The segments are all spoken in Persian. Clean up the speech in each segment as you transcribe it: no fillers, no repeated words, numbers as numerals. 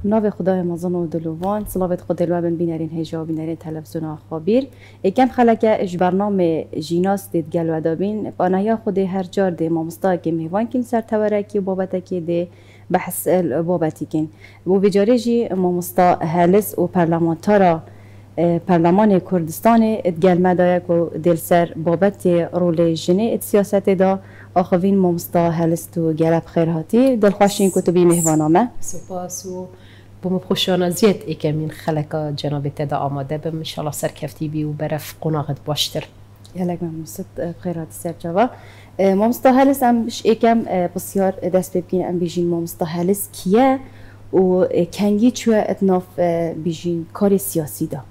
ناو خدای مزن و دلوان صلوات خود الوابن بینرین هجا بینرین تلفزیون خابیر کم خلکه اج برنامه جیناس دید گلو دابین بانایا خود هر جار ده مامستا که میوان کن سر تورکی بابت که ده بحث بابتی کن و بجاری جی مامستا هلس و پرلمانتارا پرلمان کردستان ادگل مدایک و دل سر بابت رول جنه ات سیاست دا آخوین مامستا هلست و گلب خیرهاتی دل خوشین کتبی مهوانامه سپاس و بوم خوشانه زیاد ایکمین خلقا جناب تدا آماده بم ان شاء الله سرکفتی بی و برف قناقت باشتر یلک من مست خیرهاتی سر جوا مامستا هلس ام ایکم بسیار دست ببین ام بیجین مامستا هلس کیه و کنگی چوه اتناف بیجین کار سیاسی دا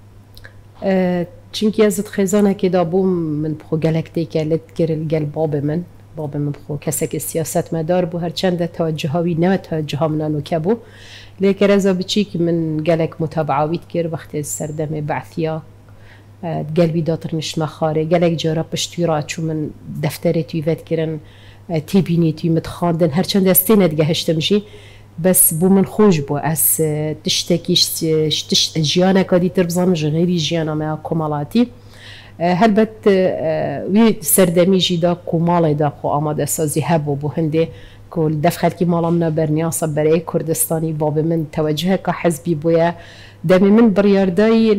چونکی از خزانه که دا بوم من بخو گلکتی که لد کرل گل باب من بخو کسی که سیاست مدار بو هر چند توجه هاوی نه توجه ها من نوکه بو لیکن از بچی که من گلک متابعویت کرد وقتی سردم بعثیا قلبي داتر مش مخاري قالك جرب بشتيرات شو من دفتري تيفات كرن تيبيني تي متخاندن هر چند استينه دقه هشتمشي بس بو من خوش بو اس تشتكيش جيانا كادي تربزانج غيري جيانا ما كمالاتي هلبت وي سردمي جدا كمال دا خو آماده سازي هبو بو هنده كل دفخت كي مالامنا برنياسة برای كردستاني باب من توجهه كحزبي بويا دمي من بريارداي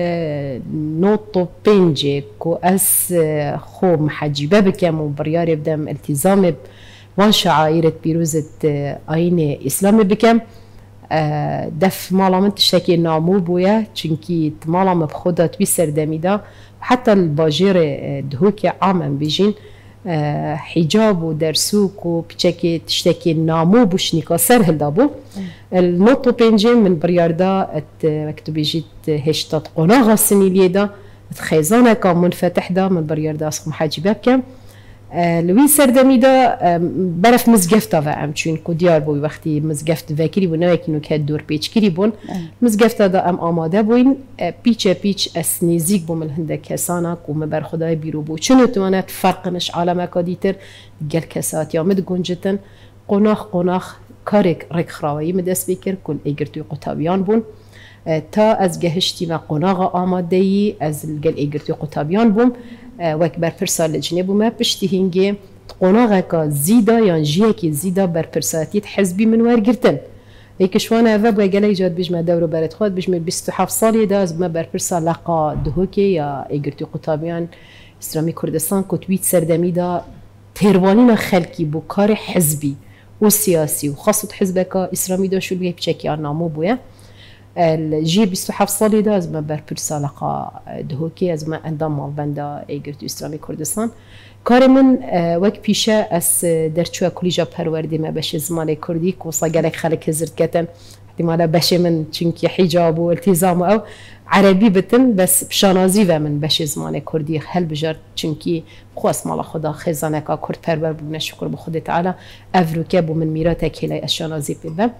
النوتو بينجي كو اس خو محجبه بكم وبريار بدم التزام وان شعائر بيروزة آين إسلامي بكم دف مالا من تشتكي نامو بويا چنكي مالا مبخودا توي سردمي دا حتى الباجير دهوكي عاما بيجين حجاب و درسوك و بچكي تشتكي نامو بوشنيكا سر هلدابو النوتو بينجي من برياردا مكتوبي جيت هشتات قناغا سنيليه دا خيزانه كان منفتح دا من برياردا اسخ محاجبه بكم لوی سردمی دا برف مزگفتا و ام چون کدیار بوی وقتی مزگفت وکری بو نوکی که دور پیچ کری بون مزگفتا دا ام آماده بوین پیچ اس نزیک بوم الهنده کسانا کو مبر خدای بیرو بو چون توانت فرقنش عالم کادیتر گل کسات یا مد گنجتن قناخ کارک رک خراوی مدست بکر کل ایگرتوی قطابیان بون تا از گهشتی و قناغ آماده ای از گل ایگرتوی قطابیان بوم وک بر پرسال لجنه بومه پشتی هنگی قناغه که زیدا یا جیه که زیدا بر پرساتیت حزبی من ورگرتن ایکشوانه اوه باید گله ایجاد بجمه دورو برد خود بجمه 27 سالی دا از بر پرسال لقا دهوکی یا ایگرتی قطابیان اسلامی کردستان کتویت سردمی دا تیروانین خلکی بو کار حزبی و سیاسی و خاصت حزبه که اسلامی دا شو بگه بچکی آن نامو بویه الجي 27 سالي دا از ما بر برسالقا دهوكي از ما اندام مالبندا ایگرتو اسلامی کردستان کار من وک پیشه از درچوه کلیجا پروردی ما بشه زمان کردی کوسا گلک خلک هزرد کتن احتمالا بشه من چونکی حجاب و التزام او عربی بتن بس بشانازی و من بشه زمان کردی هل بجار چونکی خواست مالا خدا خزانه که کرد پرور بونه شکر بخود تعالی افروکه بو من میراته کلی اشانازی ببم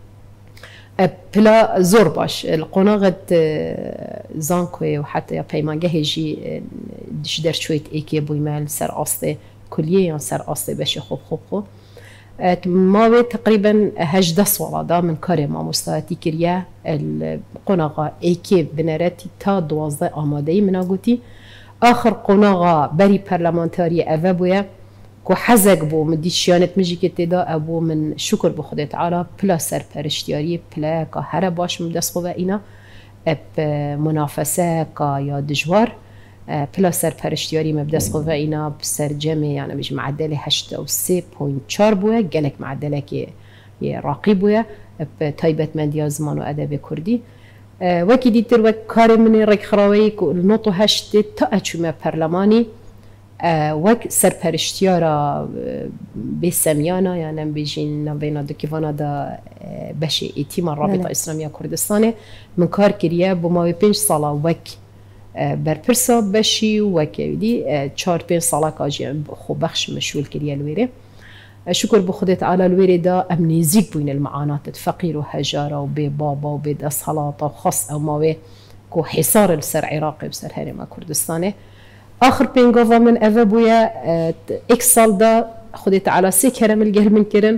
بلا زور باش القناغت زانكوي وحتى يا بيمانجه هجي دش در شويت ايكي بويمال سر اصلي كليه يعني سر اصلي باش خوب ما تقريبا هجده صوره دا من كاري ما مستاتي كريا القناغه ايكي بنراتي تا 12 آماده مناغوتي اخر قناغه بري برلمانتاري افابويا کو حزق بو مدیشیانت مجی که تدا ابو من شکر به خدا تعالی پلا سر پرشتیاری پلا که هر باش مدست خوبه اینا اب منافسه که یا دجوار پلا سر پرشتیاری مدست خوبه اینا بسر جمع یعنی بج معدل 83.4 بوه گلک معدله که یه راقی بوه اب تایبت مندیا زمان و ادب کردی وکی دیتر وک کار من رک خراوی که نوتو هشت تا اچومه پرلمانی وك سرپرشتيارا بسميانا يعني بيجين نبينا دكيفانا دا بشي ايتيما الرابطة الإسلامية كردستان من كار كريا بما 5 سالا وك برپرسا بشي وك دي 4-5 سالا كاجي خو بخش مشغول كريا الويري شكر بخدت على الويري دا امنيزيك بين المعانات فقير وهجارة وببابا وبدا صلاة وخاص او ماوي كو حصار السر عراقي بسر هرما كردستاني آخر بينجوفا من أفا بويا إكسال دا خدت على 3 كرم الجهل من كرن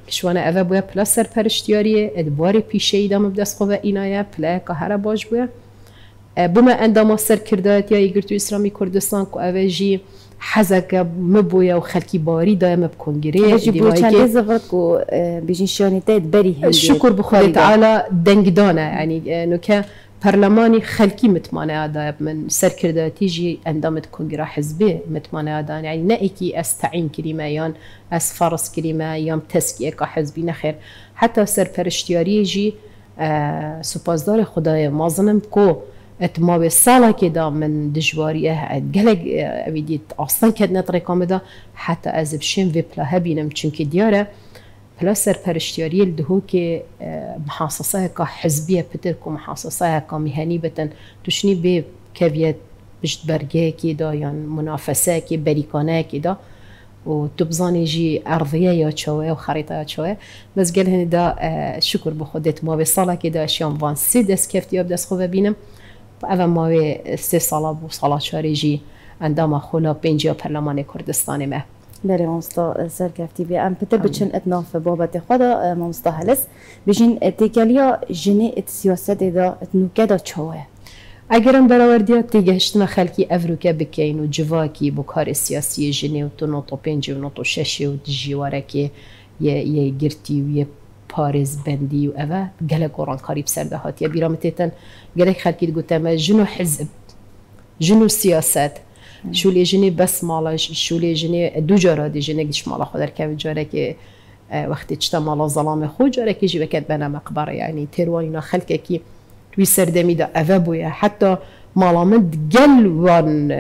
کشوانه اوه بویا پلا سرپرشتیاریه ادبار پیشه ایدام بدست خواه اینایه پلا که هر باش بویا بوما انداما سر کردایت یا ایگرتو اسلامی کردستان که اوه جی حزک مبویا و خلکی باری دایم بکنگیره جی بو چند زفرت کو بیشین شانیتایت بری هنگی شکر بخواد تعالی دنگدانه یعنی نوکه پرلمانی خلکی متمانه دایم من سر کردایتی جی اندامت کنگیره حزبی متمانه دایم یعنی نه ایکی استعین کریمه یا از فرض کریمه یا تسکیه که حزبی نخیر حتی سرپرشتیاری جی سپاسدار خدای مازنم کو اتما به سالا که دا من دجواریه گلگ اویدیت اصلا کد نترکام دا حتی از بشیم و پلاه بینم چونکه دیاره پلا سرپرشتیاری الدهو که محاصصه که حزبیه پتر که محاصصه که مهنی بتن توشنی به کویت بجد برگه که دا یا منافسه که بریکانه که دا و تبزانی جی ارضیه یا چوه و خریطه یا چوه بس گل هنی دا شکر بخودت ما به سالا که دا اشیام وان سی دست کفتی اب دست خواه بینم اول ماوی 3 ساله و ساله چهاری جی اندام خولا پنجیا پرلمان کردستان ما. بله مامستا سرکفتی بی ام پتر بچن اتناف بابت خدا مامستا هلس بچن تکلیا جنی ات سیاست دا اتنوکه دا چوه. اگرم براوردیا تیگهشتنا خلکی افروکه بکین و جواکی بکار سیاسی جنی و تو نوتو پنجی و نوتو ششی و دجیواره که یه گرتی و یه پارز بندی و اوه گله قرآن قریب سرده هاتیه بیرامتیتن گله خلکی گوته ما جنو حزب جنو سیاست شولی جنی بس مالا شولی جنی دو جارا دی جنی گیش مالا خود در که جاره که وقتی چتا مالا ظلام خود جاره که جی وکت بنا مقبره یعنی تیروانینا خلکه که توی سردمی دا اوه بویا حتی مالامد گل وان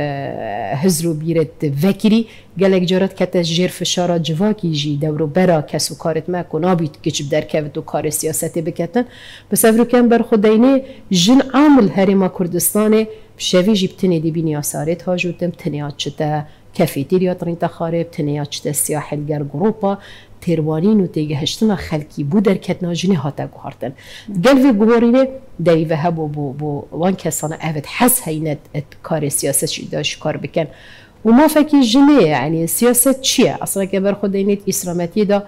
هزرو بیرت وکری گلک جارت کتا جیر فشارا جواکی جی دورو برا کسو کارت ما کنابید کچب در که تو کار سیاستی بکتن بس افرو کم بر خودینه جن عامل هرما کردستانه شوی جی بتنی دی بینی آسارت ها جودم تنیات چتا کافیتریات رینتا خارب تنیات چتا سیاحلگر گروپا تیروانین و تیگهشتنا خلکی بود در کتنا جنی هاتا گوهارتن گلوی گوهارینه دایوه ها بو وان کسانه اوید حس هینت کار سیاست شداش کار بکن و ما فکی جنه یعنی سیاست چیه؟ اصلا که بر خود اینت اسلامتی دا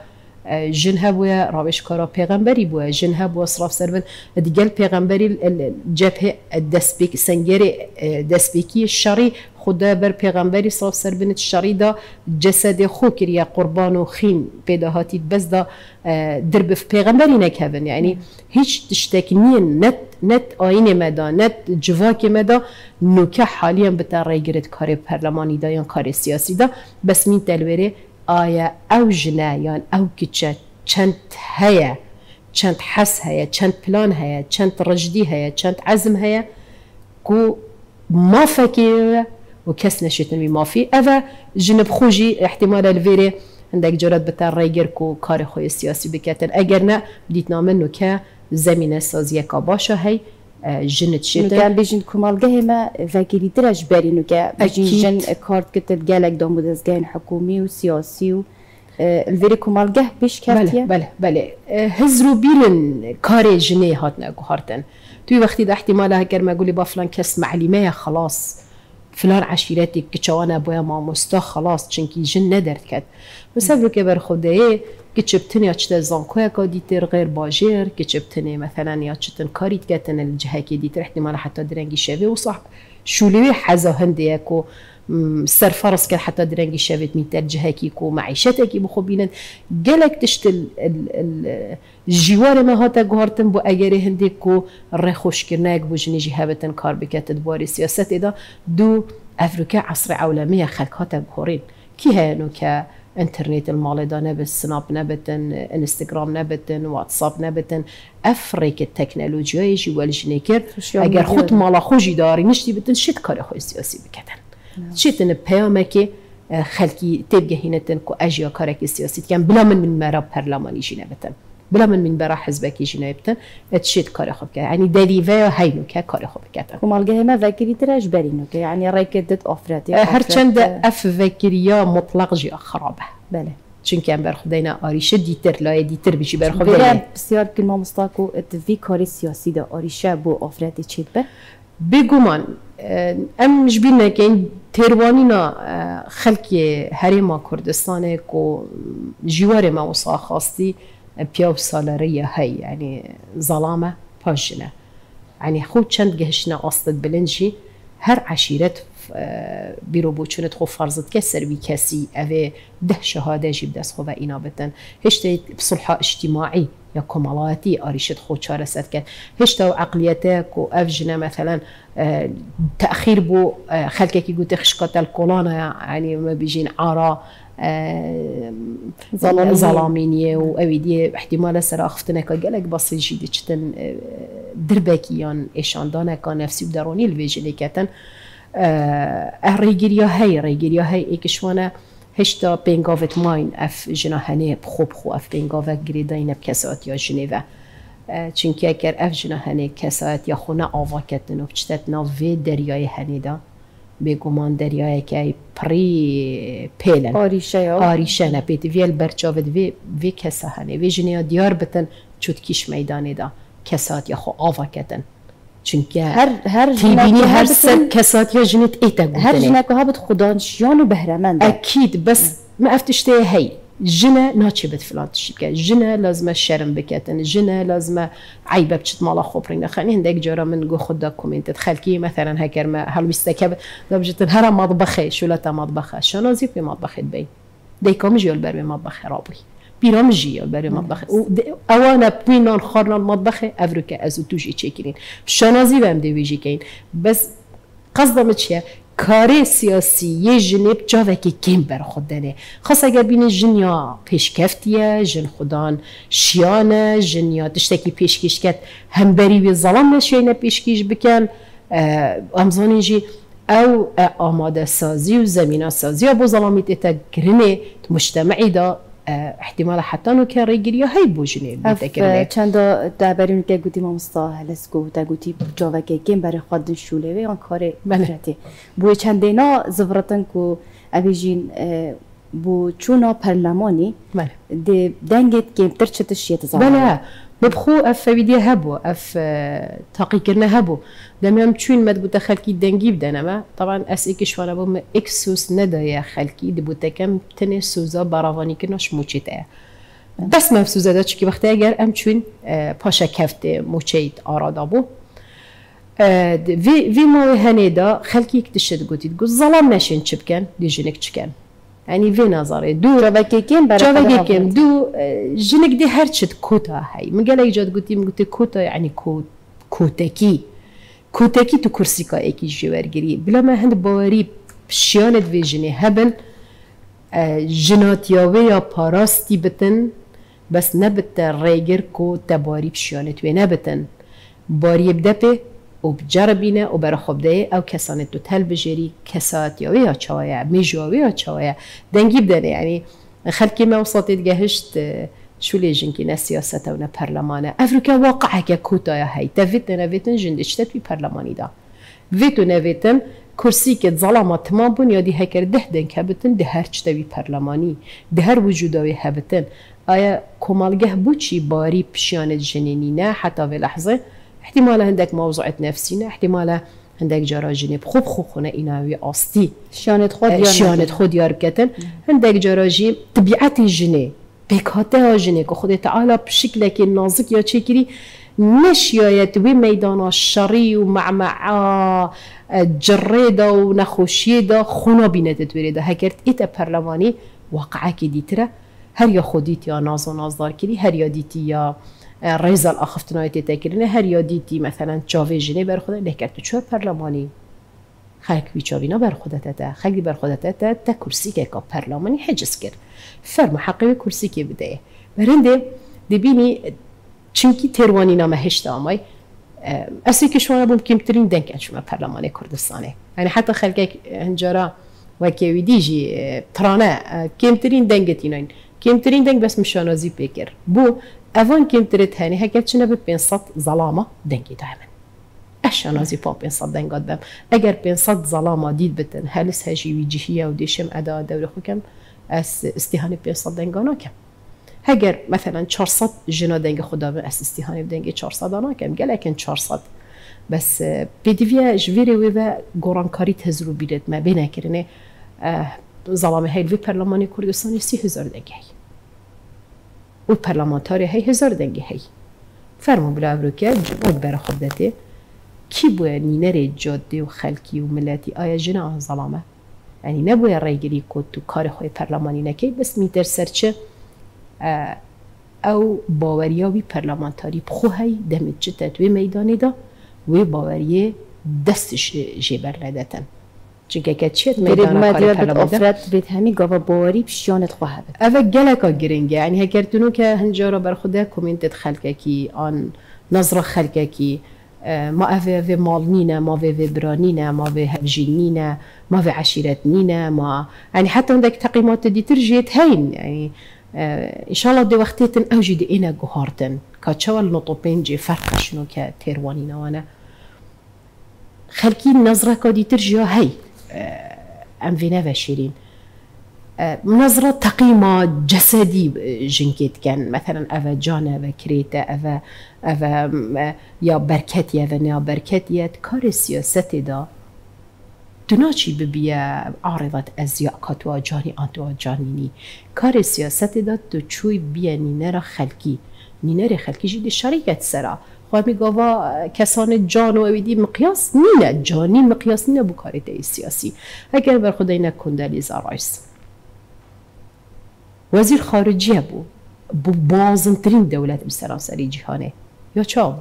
جن ها بویا روش کارا پیغمبری بویا جن ها بویا صراف سربن دیگل پیغمبری جبهه دستبیک سنگری دستبیکی شری خدا بر پیغمبری صراف سربن شری دا جسد خو کریا قربان و خین پیدا هاتید بس دا درب پیغمبری نکهون یعنی هیچ تشتکنین نت آین مدا نت جواک مدا نوکه حالیا بتا ریگرد کار پرلمانی دا یا کار سیاسی دا بس مین تلویره آیا او جنه یا او کچه چند هیا چند حس هیا چند پلان هیا چند رجدی هیا چند عزم هیا کو ما فکر و کس نشیتن می مافی اوه جنب خوشی احتمال الویره عندك جرات بتر ریگر کو کار خوی سیاسی بکتن اگر نه دیت نامه نو که زمینه سازی که باشه هی جنت شیطان نو که بیشین کمالگه ما وکیلی ترش بری نو که بیشین جن کارت کتب گلک دام بود از گین حکومی و سیاسی و الویری کمالگه بیش کفتیه بله هزرو بیرن کار جنی هات نگو هارتن توی وقتی ده احتماله اگر ما قولی با فلان کس معلمه خلاص فلان عشیرتی که چوانه باید ما مستا خلاص چنکی جن ندرد کد مثلا که بر خوده که چبتنی یا چطور زنکوی که دیتر غیر باجر که چبتنی مثلا یا چطور کاریت کتن الجهه که دیتر احتمال حتی درنگی شوی و صح شولوی حزا هنده که سرفرس که حتی درنگی شوید میتر جهه که معیشته که بخو بینند گلک تشتل جوار ما هاتا گوهارتن بو اگره هنده که رخوش کرنه بو جنی جهه بتن کار بکتد باری سیاست دا دو افریقا عصر عولمی خلق هاتا گوهارین کی هنو که انترنت المال دا نبت سناب نبتن انستغرام نبتن واتساب نبتن افریقا تکنولوژی های جوال جنی کرد اگر خود مالا خوشی داری نشتی بتن شد کار خوی سیاسی بکتن شیطن پیامه که خلکی تبگه هینتن که اجیا کارک سیاسی کن بلا من مرا پرلمانی جینه بتن بلا من برا حزبکی جینه بتن اتشید کار خوب که یعنی دلیوه هینو که کار خوب کتن کمالگه ما وکیلی ترش برینو که یعنی رایکدت آفراتی هرچند اف وکیلیا مطلق جی خرابه بله چونکه بر خداینا آریشه دیتر لای دیتر بشی بر خدای بسیار کلمه مستاکو اتفی کاری سیاسی دا آریشه بو آفراتی چید به بگومان ام مش بينا كاين تيروانينا خلقي هريما كردستان كو جوار ما وصا خاصتي بياو سالارية هاي يعني ظلامة باجنة يعني خود چند گهشنا أصلت بلنجي هر عشيرت بیرو بوچونت خو فرضت کسر بی کسی اوه ده شهاده جیب دست خو و اینا بتن هشته بصلح اجتماعی یا کمالاتی آریشت خو چاره ست کرد هشته عقلیته کو افجنا مثلا تأخیر بو خلقه کی گوته خشکات الکولانه يعني ما بيجين عارا ظلامينيه واويديه احتمال سر اختنك قالك بس جدي چتن دربكيان اشاندانه كان نفسي بدروني الفيجلي كتن ريجيريا هاي ايكشوانا هشتا بينغافت ماين اف جناهنه بخو اف بينغافت گريداين بكسات يا جنيفا چونكي اگر اف جناهنه كسات يا خونه آواكتن و بچتت ناوی دریای هنیدا بگمان دریای که پری پیلن آریشه نپیت ویل برچاوت وی کسا هنه وی جنیا دیار بتن چوتکیش میدانه دا کسات یا خو آواکتن چونکه هر تیبینی هر سر کسات یا جنیت ایتا گوتنه هر جنک ها بد خدانشیان و بهرمنده اکید بس ما افتشته هی جنة ناتشي بتفلان تشيكا جنة لازم شرم بكاتن جنة لازم عيبة بتشت مالا خبرين خلينا هندك جرا من جو خدا كومنت تخلكي مثلا هكر ما هل بيستكب لبجت هرا مطبخي شو لا مطبخه شنازي في مطبخ بين ديكم جيول بربي مطبخ رابي بيرام جيول بربي مطبخ اوانا بينان خارنا المطبخ افريكا ازو توجي تشيكين شنازي بهم دي بيجي كاين بس قصدم چیه کار سیاسی یه جنب جاوه که کم بر خود دنه خاص اگر بین جنیا پیشکفتیه جن خودان شیانه جنیا تشتکی پیشکش کت هم بری و ظلم نشینه پیشکش بکن امزانی جی او آماده سازی و زمینه سازی و با ظلمیت ایتا گرنه مجتمعی دا احتمال حتی نو که ریگیری های بوجنه بیتکرنه چند دربارون که گوتی ما مستاهلس گوتا گوتی جاوه که کم برای خودن شوله و آن کار بلرته بوی چند دینا زفرتن که اویجین بو چونا پرلمانی دنگت کم ترچت شیط زمان بله ببخو اف ویدیو هبو اف تاقی کرنه هبو دمیم چون مد بوده خلکی دنگی بدنه ما طبعا اس ایکشوانا بوم اکسوس ندایه خلکی دی بوده کم تنه سوزا براوانی کناش موچیته بس مفسوزه دا چکی وقتی اگر ام چون پاشا کفته موچید آرادا بو وی ماوی هنه دا خلکی اکتشد گوتید گو ظلام نشین چی بکن دی جنک چکن يعني في نظري دو جاوه كيم دو جنك دي هرشت كوتا هاي مقال ايجاد قلتي مقلتي كوتا يعني كوتاكي تو كرسيكا ايكي جوارجري بلا ما هند باوري بشيانت في جني هبن جنات ياوه يا باراستي بتن بس نبت ريجر كو تباري بشيانت وي نبتن باري يبدأ وبجربينه وبرا خبده او كسانت تو تل بجري كسات يا ويا چاويا ميجوا ويا چاويا دنگي بدنه يعني خلكي ما وصلت جهشت شو ليجن كي سياسه ونا برلمانه افريكا واقعه كوتا يا هي تفتنا فيتن جندشتت في برلماني دا فيتو نفتن كرسي كت ظلامه تمام بن يدي هكر ده دنك هبتن ده هر چتوي برلماني ده هر وجودوي هبتن ايا كمالگه بوچي باري بشيانت جنينينه حتى في لحظه احتمال عندك موضوعات نفسينا احتمال عندك جراجيني بخوب خوخونه إناوي أصلي شانت خود يار كتن عندك جراجي طبيعة الجنة بكاتها جنة كخود تعالى بشكل كي نازك يا تشكري نشيات وميدان الشري ومع جريدة ونخوشيدة خونا بينات توريدة هكرت إتا برلماني واقعك ديترا هر يا خوديت يا ناز دار كري هر يا ديتي يا رئیس الاخفتنایی تکرینه هر یادیتی مثلا چاوی جنی بر خود نکرد تو چه پارلمانی خلق بی چاوینا بر خودت تا خلقی بر خودت تا کرسی که کا پارلمانی حجز کرد فرم حقیقی کرسی که بده برنده دبینی چونکی تروانی نامه هشت آمای اصلی که شما بوم کمترین دنگ شما پارلمان کردستانه یعنی حتی خلق هنجارا وکی دیجی ترانه کمترین دنگتینین کمترین دنگ بس مشانازی بکر بو اوان كم تريد هاني هكذا شنو ببين ظلامه دنگي دائما اشانازي با بين صد دنگات بم اگر بين صد ظلامه ديد بتن هلس هجي وجهيه وديشم ادا دوري خوكم اس استهانه بين صد دنگانا كم هگر مثلا 400 جنا دنگ خدا به اس استهانه دنگ 400 انا كم قال لكن 400 بس بدیویا جویری و گورانکاری تزرو بیرد ما بینه کرنه ظلامه هی وی پرلمانی کردستانی 30,000 دنگه هی و پرلمانتاری هی 1000 دنگه هی فرمون بلا افروکه جمعود برا خودته کی بوی نینر جاده و خلکی و ملتی آیا جنا آن ظلامه یعنی نبوی رایگیری کد تو کار خوی پرلمانی نکی بس میتر سرچه او باوریاوی پرلمانتاری بخوهی دمت جتت و میدانی دا و باوریه دستش جبر ندتن چونکه که چیت میدانه کار پرلمانتاری افراد بید همی گاوا باوری بشیانت خواه بید اوه گلکا گرنگه یعنی هکرتونو که هنجارا بر خوده کومنتت خلقه کی آن نظر خلقه کی ما اوه مال نینه ما اوه برانینه ما اوه هفجین نینه ما اوه عشیرت نینه ما يعني حتى عندك تقييمات دي ترجيت هين يعني ان شاء الله دي وقتيتن اوجد انا جوهارتن كاتشوال نطوبين جي فرق شنو كتيروانينا وانا خلكي نظرة كادي ترجيا هي ام فينا فاشيرين نظرة تقييمات جسدي جنكيت كان مثلا افا جانا افا كريتا افا يا بركتي افا نيا بركتي كار السياسة دا دناچی ببیه عارضت ازیاء کاتوا جانی آنتوا جانینی کار سیاست داد تو چوی بیه نینر خلکی جدی شریکت سرا خواه میگاوا کسان جان و اویدی مقیاس نینه جانی مقیاس نینه بو کاری تایی سیاسی اگر بر خدای نکندلیزا رایس وزیر خارجیه بو بازنترین دولت بسرانسری جهانه یا چابو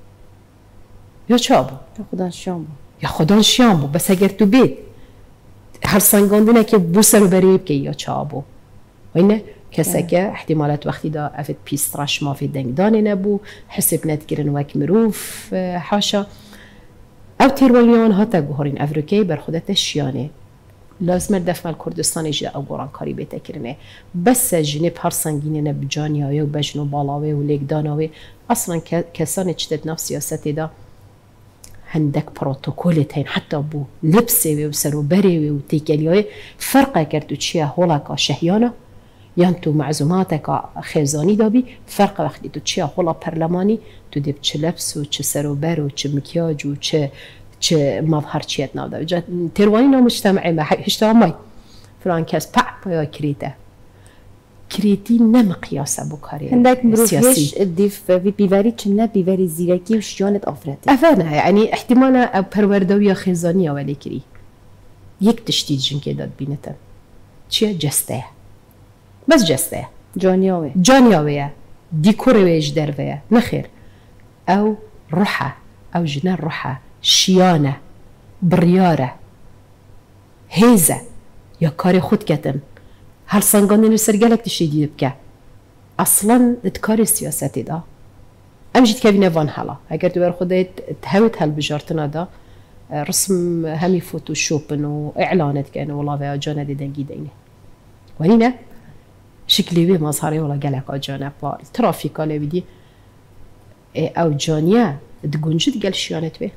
خدا شام یا خدا شام بو بس اگر تو بید هر سنگاندونه که بو سر و بریب که یا چابو و اینه کسی که احتمالات وقتی دا افت پیستراش ما فی دنگدانی نبو حسب ندگرن وک مروف حاشا او تیرولیان ها تا گوهرین افریقی بر خودت شیانه لازم دفع کردستان جا او گوران کاری بیتا کرنه بس جنب هر سنگینه نب جانیاوی و بجنو بالاوی و لیگداناوی اصلا کسان چتت نف سیاستی دا هندك بروتوكولتين حتى بو لبسي وسرو بري وتيكليوي فرق كرتو تشيا هولاكا شهيانا يانتو معزوماتك خيزاني دابي فرق وقتی تو تشيا هولا برلماني تو دب چه لبس و چه سرو بر و چه مكياج و چه مظهر چيت نادا جا ترواني نامجتمعي ما هشتا ماي فلان كاس با كريتا كريتي نمقياسه بكاري عندك مروفيش الديف في بيفاري كنا بيفاري زيركي وشيانت افرته افانا يعني احتمالا او پروردويا خزانيه ولی كري يك تشتيد جنكي داد بينتا چيه جسته بس جسته جانياوي ديكوري ويج درويه نخير او روحه او جنان روحه شيانه برياره هيزه يا كاري خود كتن هل سنگانی نسرگلک تشیدی بکه اصلا دکار سیاستی دا امجد که بینه وان حالا اگر تو بر خودت تهوت هل بجارتنا دا رسم همي فوتوشوبن و اعلانت كانوا والله في اجانا دي دنگي دينه ولينا شكلي بي مظهري والله قالك اجانا با الترافيكا اللي بدي او جانيا تقنجد قال شيانت به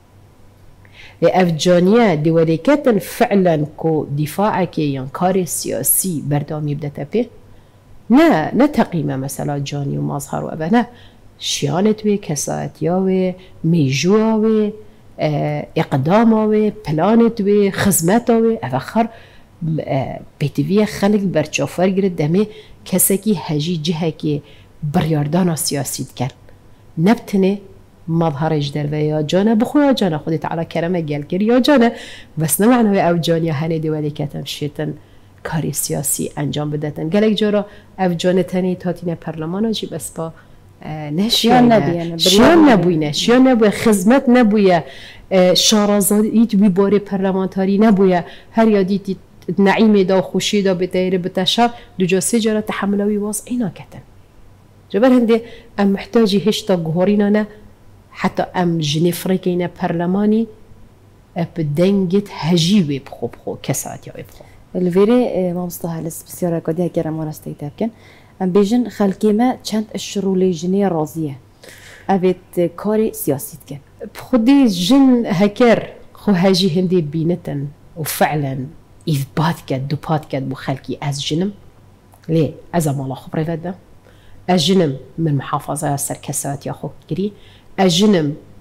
افجانيا دوليكات فعلا كو دفاعك ينكار سياسي بردامي بدأت به نا تقيمة مثلا جاني ومظهر وابا نا شيانت به كساتياوي ميجواوي اقداماوي بلانت به خزمتاوي افخر بيتوية خلق برچافر گرد دمي كساكي هجي جهكي برياردانا سياسي كان نبتنه مظهرش در و یا جانه بخویا جانه خودت على کرمه گل کر یا جانه بس نه معنی او جانیا هنی دولی کتن شیطن کاری سیاسی انجام بدتن گلک جارا او جانه تنی تاتین پرلمان جی بس با نشیان نبوینه شیان نبویه خدمت نبویه شارازادیت بی بار پرلمانتاری نبویه هر یادی نعیمی دا خوشی دا بتایر بتشار دو جاسه جارا تحملوی واس اینا کتن جبر هنده ام محتاجی هشتا گوهرینا نه حتى ام جنفري كينا برلماني بدنجت هجيوي بخو كسات يا بخو الفيري ما مصطلح السبيسيال كودي كرامون استيتابكن ام بيجن خلكيما چند الشرولي جنيه راضيه ابيت كاري سياسيت كان بخدي جن هكر خو هاجي هندي بينتن وفعلا اثبات كد دوبات كد بو خلكي از جنم ليه از مالا خبري فدا از جنم من محافظه سركسات يا خو كري اجنم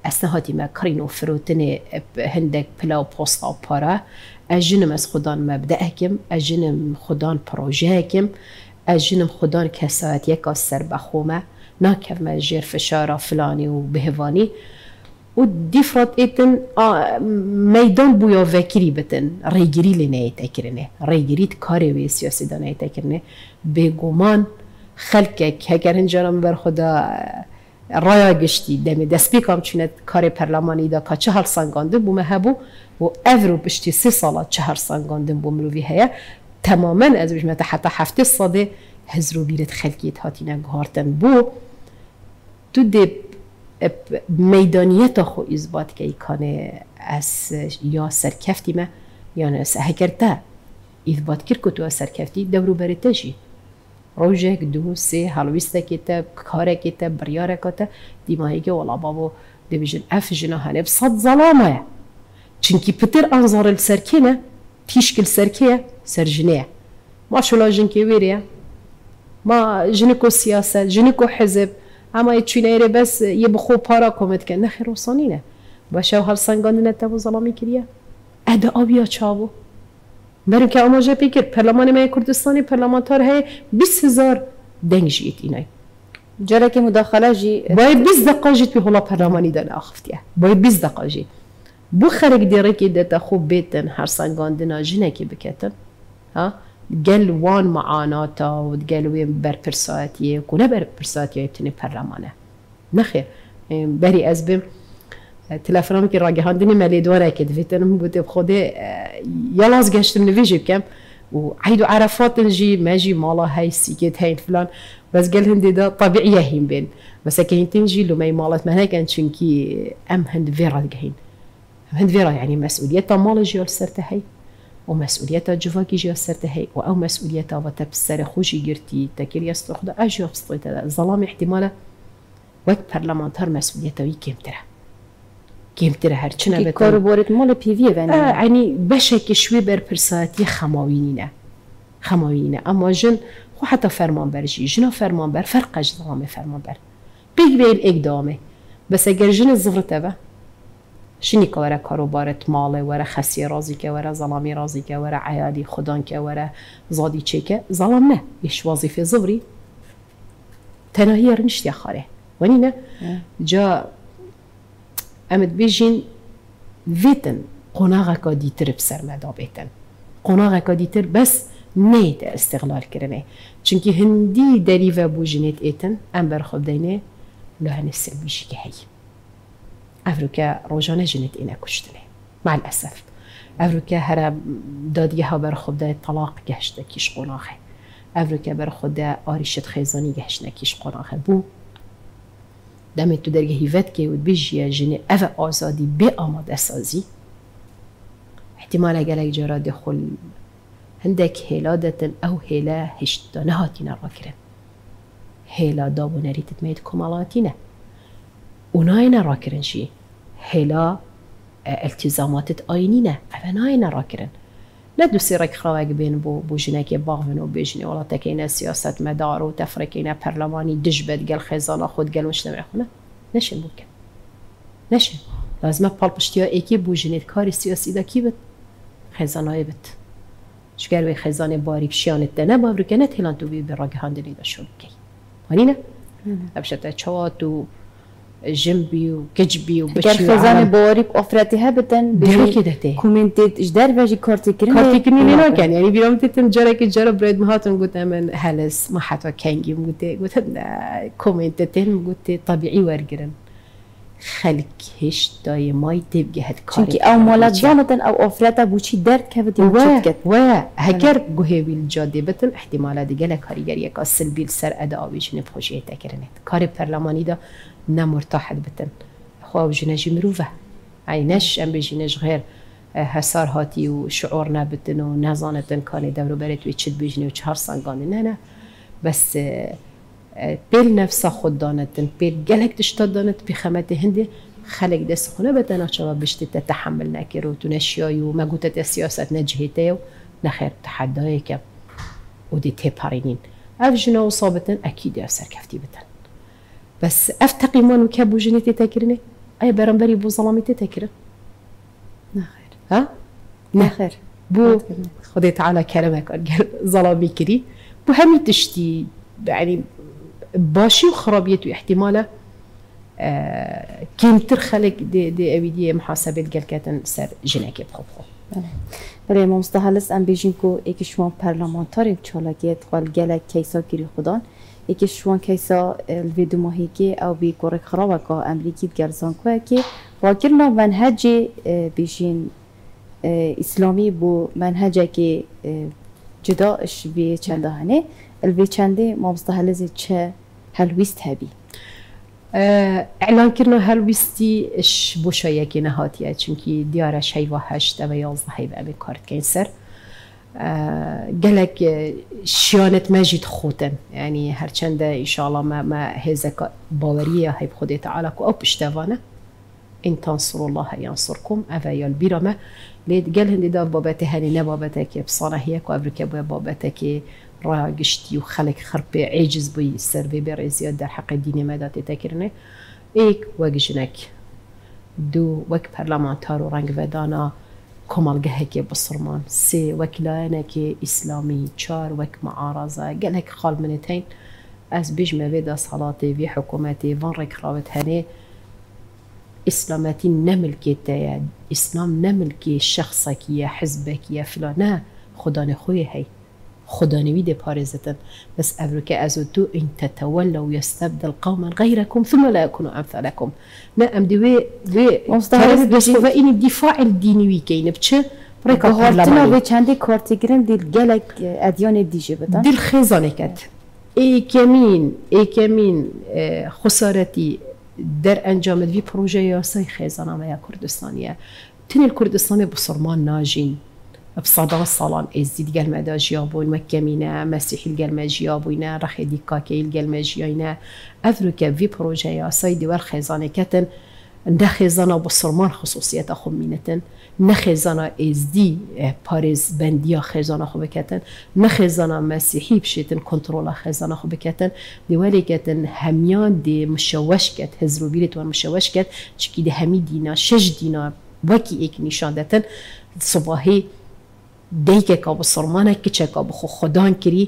اسنهاتی ما کرین و فروتن هندک پلا و پاستا و پاره اجنم از خودان مبدأ کم اجنم خودان پروژه کم اجنم خودان کسات یک از سر بخومه ناکف مجر فشار فلانی و بهوانی و دیفرات ایتن میدان بویا وکری بتن ریگری لنه تکرنه ریگری کاری وی سیاسی دانه تکرنه بگومان خلق که اگر هنجارم بر خدا رای گشتی دمی دست بیکم چونه کار پرلمانی دا که 4 سنگانده بومه هبو و اورو بشتی 3 ساله 4 سنگانده بومروی هیا تماما از بجمت حتی 7 ساله هزرو بیرت خلقیت هاتی نگهارتن بو تو دی میدانیت خو اثبات که ایکانه از یا سرکفتی ما یا نه هکرتا اثبات کرد که تو سرکفتی دورو برتشی روزه دو سه هالویسته کته کاره کته بریاره کته دیمایی که ولا بابو دیویژن اف جنا هنه بصد ظلامه چونکی پتر انظار السرکینه تیشکل سرکیه سرجنیه ما شولا جنکی ویریه ما جنکو سیاست جنکو حزب اما چینه بس یه بخو پارا کمت که نخیر وصانینه باشه و هر سنگان نتابو ظلامی کریه اده آبیا چاوو بریم که آماجه پیکر پرلمان ما کردستانی پرلمانتار های 20,000 دنگ جیت اینای جاره که مداخله جی باید 20 دقیقه جیت به حالا پرلمانی دانه آخفتیه باید 20 دقیقه جی بو خرق دیره که دیتا خوب بیتن هر سنگان دینا جنه که بکتن ها گل وان معاناتا و گل ویم برپرساتیه کنه برپرساتیه ابتنی پرلمانه نخیر بری از بیم تلفنم که راگهاندنی ملیدواره که دویتنم بوده بخوده یالاز گشتم نویجی بکم و عید و عرفات نجی ماجی مالا هاي سيكت هاي فلان بس قال هندي ده طبيعية هين بين بس كاين تنجي لو ما مالت ما هيك شنكي ام هند فيرا جهين هند فيرا يعني مسؤوليتها مال جيال سرته هي ومسؤوليتها جواكي جيال سرته هي او مسؤوليتها وتبسر خوشي جرتي تكير يستخدم اجي بسطيت ظلام احتماله وقت برلمانتار مسؤوليتها كيمتره كيمتره هر چنه بتن کارو بارد مال پیویه ونی يعني بشك شوي برپرساتي خماوينينه اما جن خو حتى فرمان برجي جنا فرمان بر فرقش ظلام فرمان بر بيج بيل اقدامه بس اگر جن الزفرته به شنی که ورا کارو بارت ماله ورا خسی رازی که ورا ظلامی رازی که ورا عیالی خدان که ورا زادی چه که ظلام نه ایش وظیفه زفری تناهی رنشتی خاره ونی نه جا امد بیجین ویتن قناغه که دیتر بسر مدا بیتن قناغه که دیتر بس نیت استقلال کرنه چونکی هندی دریوه بو جنیت ایتن ام برخوب دینه لحن السلبیشی که هی افروکا روزانه جنیت اینه کشتنه مع الاسف افروکا هر دادیه ها برخوب ده طلاق گشته کیش قناغه افروکا برخوب ده آریشت خیزانی گشته کیش قناغه بو دم تو درگه هیوت که ود بیجی جنی اف آزادی به آماده سازی احتمال اگر جرا دخل هندك هلادة أو هلا هشتنهاتنا راكرن هلا دابو نريد تميت كمالاتنا وناينا راكرن شي هلا التزامات آينينا أفناينا راكرن لا دوسي رك خواك بين بو جناكي باغفن وبيجني ولا تكينا سياسة مدار وتفركينا برلماني دجبت قال خزانة خود قال مجتمع خونا نشن بوكن نشن لازم بالبشتيا ايكي بو جنيت كاري سياسي دا كي بت خزانة بت شکر و خزانه باریک شیانت دنه با برکنه هلان تو بی براگ هندلی داشون کی هنینه ابشته چوات و جنبی و کجبی و بچی خزانه باریک افراتها بتن بی کومنتیت اجدار وجی کارتی کرنی نه کن یعنی بیرام تیتن جره که جره برید مهاتون گفتم من هلس ما حتی کنگی گفتم کومنتتن گفت طبیعی ورگرن خلق هشت دای مای تبگه هد کاری چونکی او مالات زالتن او افراتا بوچی درد کفتی وچت و هکر گوهویل جاده بتن احتمالا دیگه لکاریگر یک اصل بیل سر ادا آویش نبخوشیه تکرنید کاری پرلمانی دا نمرتاحت بتن خواه جنجی مروفه عینش ام بجنج غیر حسار هاتی و شعور نبتن و نزانتن کانی دورو برید و چید بجنی و 4 سنگانه نه بس پیل نفس خود دانتن پیل گلک دشتاد دانت بخمت هنده خلق دست خونه بتنا شباب بشتی تتحمل نکر و تنشیای و مگوتت سیاست نجهیته و نخیر تحدای که و دی تپارینین اف جنا و صابتن اکید یا سرکفتی بتن بس اف تقیمان و که بو جنیتی تکرینه ای برانبری بو ظلامیت تکره نخیر ها نخیر بو خدای تعالی کرمه کن ظلامی کری بو همي تشتي يعني باشي وخرابيت واحتماله كيمتر خلق دي أبيدية محاسبة الجلكاتن سر جناكي بخو بله مستحلس ام بیشین کو یکی شوان پارلمانتاری چالاکیت قال گله کیسا گیری خودان یکی شوان کیسا الویدو ماهی که او بی کورک خرابه که امریکی گرزان که که واکرنا منهج بیشین اسلامی بو منهجه که جداش بی چنده هنه الوی چنده ما مستحلز چه هلویست هبی اعلان كرنا هالويستي اش بوشايا كي نهاتيا چونكي ديارة شيوا هشت او 11 هيبقى ابي كارت كينسر قالك شيانت ماجد خوتن يعني هرچند ان شاء الله ما هزك باوريه هيب خدي تعالى كو او بشتوانه ان تنصروا الله ينصركم افا البيرمه ليد قال هندي دا بابته هني نبابتك بصانه هي كو ابركه بابتك راقشتي وخلق خرب عاجز بي السرفي برزياد در حق الدين مدات تكرنه ايك وجنك دو وك برلمانتار ورنگ ودانا كمالجهك بصرمان سي وكلانك اسلامي چار وك معارضه قالك خال منتين از بيج مبدا صلاتي في حكومتي فان ركراوت هني اسلامتي نملكي اسلام نملكي شخصك يا حزبك يا فلانه خدا نخوي هي خدا نويد بارزتن بس أبرك أزودو إن تتولوا يستبدل قوما غيركم ثم لا يكونوا أمثالكم نعم دوي مستحيل بس فإن الدفاع الديني ويكين بتش بريكا هارتنا في چندی کارتگرن دیل گلک ادیان دیجه بدن دیل خیزانه کد ای کمین خسارتی در انجام دوی پروژه یاسای خیزانه و یا کردستانیه تنی الكردستان بصرمان ناجین بصدان صالان ازدید قلمه جیابون مکمینه مسیحی قلمه جیابونه رخی دیکاکی قلمه جیاینه افرو که وی پروژه یاسای دیوار خیزانه کتن نه خیزانه بصرمان خصوصیت خمینتن نه خیزانه ازدی پارز بندیا خیزانه خوب کتن نه خیزانه مسیحی بشیتن کنترل خیزانه خوب کتن دیوالی کتن همیان دی مشوش کت هزرو بیرت و مشوش کت چکی دی همی دینا شش دینا وکی ایک نشان دتن صباحی دیگه که بصرمانه کچه که بخو خدان کری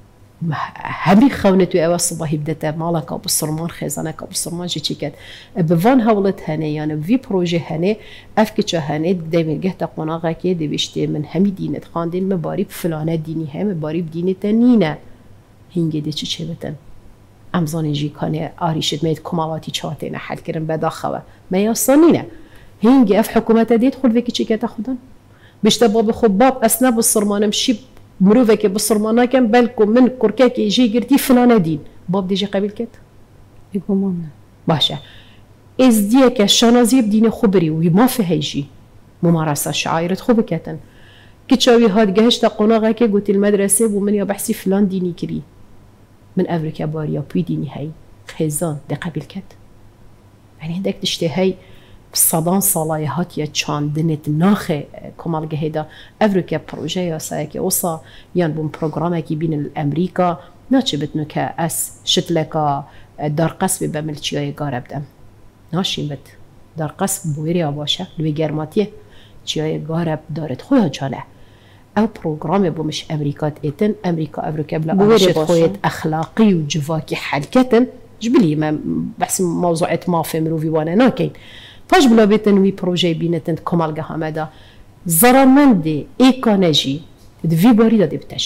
همی خونت و اول صباحی بدته مالا که بصرمان خزانه که بصرمان چی کد بوان حولت هنه یعنی وی پروژه هنه اف کچه هنه دیمیرگه تا قناغه که دیوشته من همی دینت خواندین مباری فلانه دینی هم مباری دینت نینه هنگه دی چه بتن امزان جی کانه آریشت مید کمالاتی چاته نه حل کرن بداخوه ما یاسانینه هنگه اف حکومت دید خود وکی چی که خودن بشته باب خوب باب اسنا بصرمانه مشي مروفه که بصرمانه کم بلکم من کرکه که جی گرتی فلانه دین باب دیجی قبیل کت بگم باشه از دیه که شنازی بدین خبری و ما فهیجی ممارسه شعائرت خوب کتن که چاوی هاد گهشت قناغه که گوتی المدرسه و من یا بحثی فلان دینی کری من افریقا باریا پی دینی هی خیزان ده قبیل کت یعنی هندک دشته هی صدان صلاحیت یا چاندنت ناخ کمالگه هدا افریقا پروژه یا سایه اوسا یان بوم پروگرامی که بین امریکا ناچه بتنو که اس شتلکا دار قصب به ملچیای گارب دم ناشین بد دار قصب بویری باشه لوی گرماتیه چیای گارب دارد خویا جانه او پروگرام بومش امریکا ایتن امریکا افریقا بلا آشت خویت اخلاقی و جواکی حلکتن جبلی ما بحث موضوعات ما في مروفي وانا ناكين فاش بلا بيتن وي بروجي بينتن كمالغا همدا زرمندي ايكونجي دفي باريدا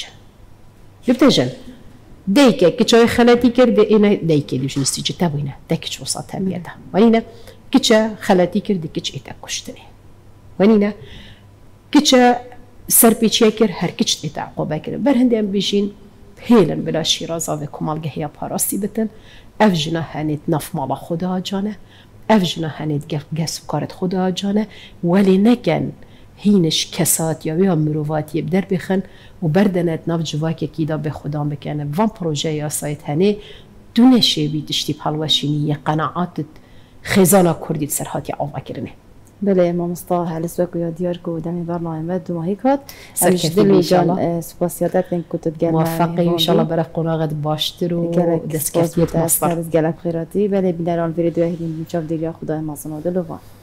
دبتجن ديكا كيتشاي خلاتي كرد انا ديكا اللي جنستي جتابينا داكيتش وسطها بيدا ونينا كيتشا خلاتي كرد كيتش ايتا كشتني ونينا كيتشا سربيتشا كر هر كيتش ايتا عقوبه كر برهندي ام بيجين هيلن بلا شيرازا و كمالغا هيا باراسي بتن افجنا هنيت نف مالا خدا جانه افجنا هنيت گس کارت خدا جانه ولی نکن هینش کسات یا مروواتی بدر بخن و بردنت نف جواکی کیدا به خدا بکنه وان پروژه یا سایت هنی دونشه بی دشتی پالوشینی قناعات خزانه کردی سرهاتی عوض کرنه بله مامستا هلس وکو یا دیار کو دمی برنامه دو ماهی کات سرکتی همش دلی ان شاء الله. جان سپاسیاتت کن کتب گل موفقی ان شاء الله برای قناغت باشتر و دست کفیت مصبر گلک خیراتی بله بیدران ویدیو هدیم چاپ دیگه خدای مازن و دلوان